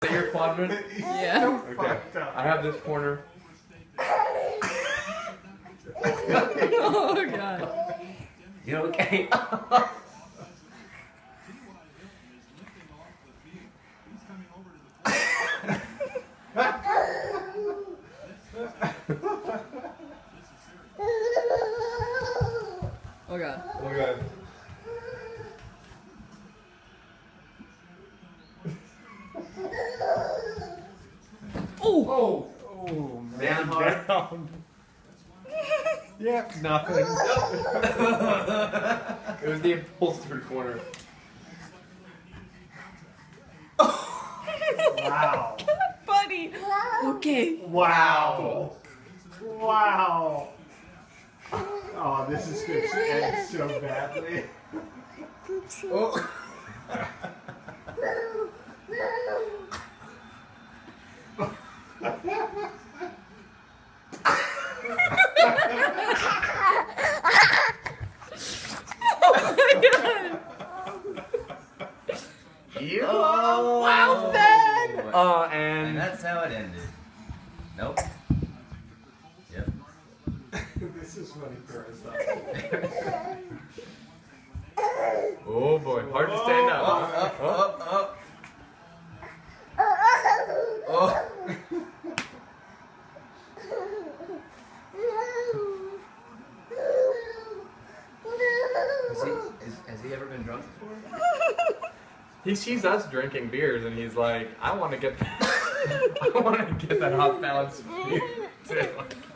Is that your quadrant? Yeah. Okay. I have this corner. Oh god. You okay? Oh god. Oh god. Oh! Oh, Down hard. down. Yeah, nothing. It was the upholstered corner. Wow. Buddy! Okay. Wow. Wow. Oh, this is going to end so badly. Oh. You Oh. wow, then. And And that's how it ended. Nope. Yep. This is funny for us. oh boy, hard to stand up. Oh. Has he ever been drunk before? He sees us drinking beers and he's like, I want to get, I want to get that off balance beer too.